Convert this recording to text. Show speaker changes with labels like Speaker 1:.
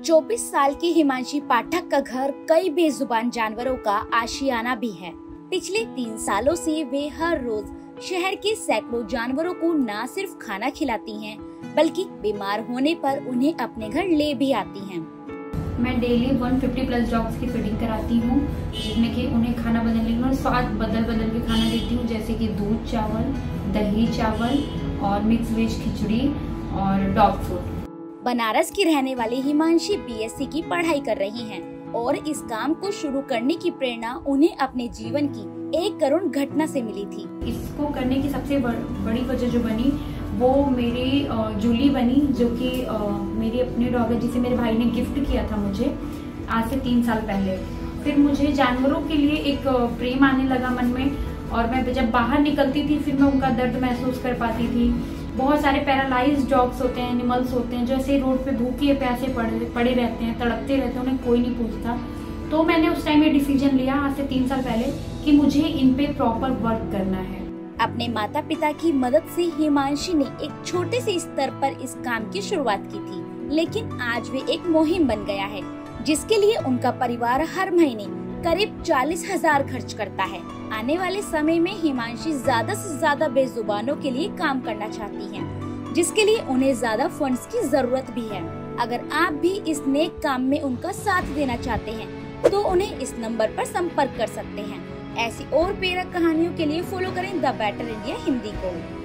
Speaker 1: 24 साल की हिमांशी पाठक का घर कई बेजुबान जानवरों का आशियाना भी है। पिछले 3 सालों से वे हर रोज शहर के सैकड़ों जानवरों को न सिर्फ खाना खिलाती हैं, बल्कि बीमार होने पर उन्हें अपने घर ले भी आती हैं।
Speaker 2: मैं डेली 150 प्लस डॉग्स की फीडिंग कराती हूँ, जिसमें कि उन्हें खाना बदलने के लिए स्वाद बदल के खाना देती हूँ, जैसे कि दूध चावल, दही चावल और मिक्स वेज खिचड़ी और डॉग फूड।
Speaker 1: बनारस की रहने वाली हिमांशी बीएससी की पढ़ाई कर रही हैं और इस काम को शुरू करने की प्रेरणा उन्हें अपने जीवन की एक करुण घटना से मिली थी।
Speaker 2: इसको करने की सबसे बड़ी वजह जो बनी वो मेरी जूली बनी, जो कि मेरी अपनी डॉग है, जिसे मेरे भाई ने गिफ्ट किया था मुझे आज से 3 साल पहले। फिर मुझे जानवरों के लिए एक प्रेम आने लगा मन में, और मैं जब बाहर निकलती थी फिर मैं उनका दर्द महसूस कर पाती थी। बहुत सारे पैरालाइज्ड डॉग्स होते हैं, एनिमल्स होते हैं जो ऐसे रोड पे भूखे प्यासे पड़े रहते हैं, तड़पते रहते हैं, उन्हें कोई नहीं पूछता। तो मैंने उस टाइम ये डिसीजन लिया आज से 3 साल पहले कि मुझे इन पे प्रॉपर वर्क करना है।
Speaker 1: अपने माता पिता की मदद से हिमांशी ने एक छोटे से स्तर पर इस काम की शुरुआत की थी, लेकिन आज वे एक मुहिम बन गया है, जिसके लिए उनका परिवार हर महीने करीब 40,000 खर्च करता है। आने वाले समय में हिमांशी ज्यादा से ज्यादा बेजुबानों के लिए काम करना चाहती हैं, जिसके लिए उन्हें ज्यादा फंड्स की जरूरत भी है। अगर आप भी इस नेक काम में उनका साथ देना चाहते हैं तो उन्हें इस नंबर पर संपर्क कर सकते हैं। ऐसी और प्रेरक कहानियों के लिए फॉलो करें द बेटर इंडिया हिंदी को।